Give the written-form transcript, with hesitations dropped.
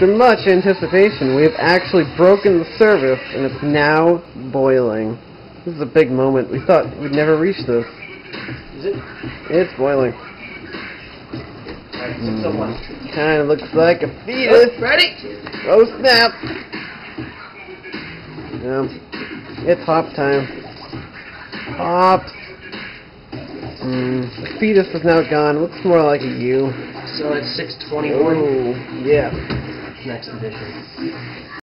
After much anticipation, we have actually broken the surface, and it's now boiling. This is a big moment. We thought we'd never reach this. Is it? It's boiling. Alright, 601. Kind of looks like a fetus. Oh, ready? Oh, snap! Yeah. It's hop time. Hops. The fetus is now gone. Looks more like a U. So it's 621. Oh, yeah. Next edition.